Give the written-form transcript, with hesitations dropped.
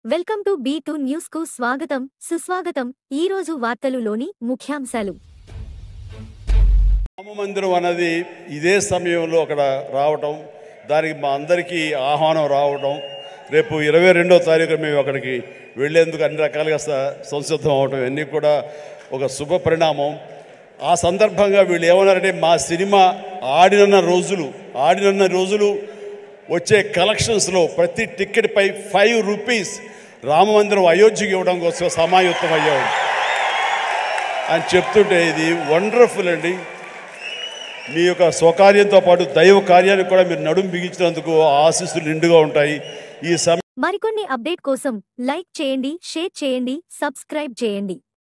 Welcome to B2 news కు స్వాగతం సుస్వాగతం ఈ రోజు వార్తలులోని ముఖ్యాంశాలు రామ మందిరం అనేది ఇదే సమయంలో అక్కడ రావటం దానికి మా అందరికీ ఆహ్వానం రావటం రేపు 22వ తారీఖు మేము అక్కడికి వెళ్ళేందుకు అన్ని రకాలుగా సంసిద్ధం అవటం ఇవన్నీ కూడా ఒక శుభ పరిణామం. ఆ సందర్భంగా వీళ్ళు ఏమన్నారంటే మా సినిమా ఆడిన రోజులు వచ్చే కలెక్షన్స్లో ప్రతి టికెట్ పై 5 రూపీస్ రామమందిరం అయోధ్యకి ఇవ్వడం కోసం సమాయుత్తం అయ్యాం అని చెప్తుంటే ఇది వండర్ఫుల్ అండి. మీ యొక్క స్వకార్యంతో పాటు దైవ కార్యానికి కూడా మీరు నడుం బిగించినందుకు ఆశీస్సులు నిండుగా ఉంటాయి. ఈ మరికొన్ని అప్డేట్ కోసం లైక్ చేయండి, షేర్ చేయండి, సబ్స్క్రైబ్ చేయండి.